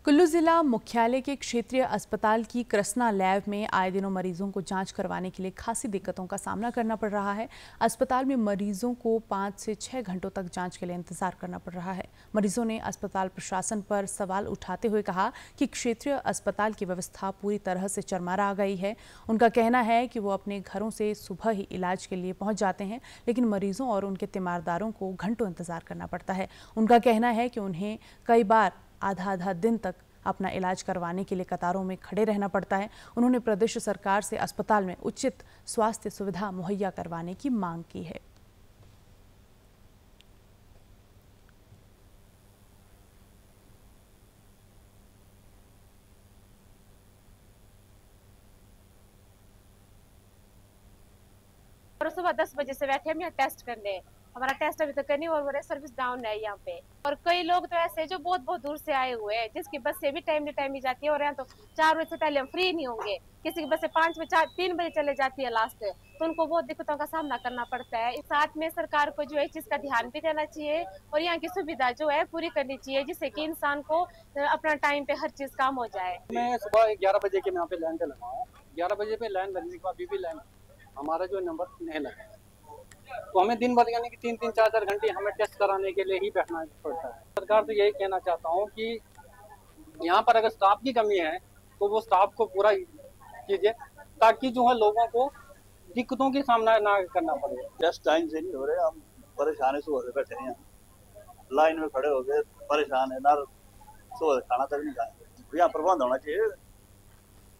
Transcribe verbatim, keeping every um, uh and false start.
कुल्लू जिला मुख्यालय के क्षेत्रीय अस्पताल की कृष्णा लैब में आए दिनों मरीजों को जांच करवाने के लिए खासी दिक्कतों का सामना करना पड़ रहा है। अस्पताल में मरीजों को पाँच से छह घंटों तक जांच के लिए इंतजार करना पड़ रहा है। मरीजों ने अस्पताल प्रशासन पर सवाल उठाते हुए कहा कि क्षेत्रीय अस्पताल की व्यवस्था पूरी तरह से चरमरा गई है। उनका कहना है कि वो अपने घरों से सुबह ही इलाज के लिए पहुंच जाते हैं, लेकिन मरीजों और उनके तीमारदारों को घंटों इंतजार करना पड़ता है। उनका कहना है कि उन्हें कई बार आधा आधा दिन तक अपना इलाज करवाने के लिए कतारों में खड़े रहना पड़ता है। उन्होंने प्रदेश सरकार से अस्पताल में उचित स्वास्थ्य सुविधा मुहैया करवाने की मांग की है। और सुबह दस बजे से बैठे हम यहाँ टेस्ट करने। हमारा टेस्ट अभी तक करनी और सर्विस डाउन है यहाँ पे। और कई लोग तो ऐसे जो बहुत बहुत दूर से आए हुए हैं, जिसकी बस से भी टाइम टाइम ही जाती है, और यहाँ तो चार बजे से पहले हम फ्री नहीं होंगे। किसी की बस से पांच बजे चार तीन बजे चले जाती है लास्ट, तो उनको बहुत दिक्कतों का सामना करना पड़ता है। इस साथ में सरकार को जो है इस चीज का ध्यान भी देना चाहिए और यहाँ की सुविधा जो है पूरी करनी चाहिए, जिससे कि इंसान को अपना टाइम पे हर चीज काम हो जाए। मैं सुबह ग्यारह बजे के यहाँ पे लाइन पे लगा हूँ। ग्यारह बजे पे लाइन लगने के बाद अभी भी लाइन हमारा जो नंबर नहीं लगा, तो हमें दिन भर यानी कि तीन तीन चार चार घंटे हमें टेस्ट कराने के लिए ही बैठना पड़ता है। सरकार से यही कहना चाहता हूँ कि यहाँ पर अगर स्टाफ की कमी है तो वो स्टाफ को पूरा कीजिए, ताकि जो है लोगों को दिक्कतों की सामना ना करना पड़े। टेस्ट टाइम से नहीं हो रहे, हम परेशान है, सुबह से बैठे हैं लाइन में खड़े हो गए, परेशान है ना, सुबह खाना तक नहीं खाए। यहाँ प्रबंध होना चाहिए।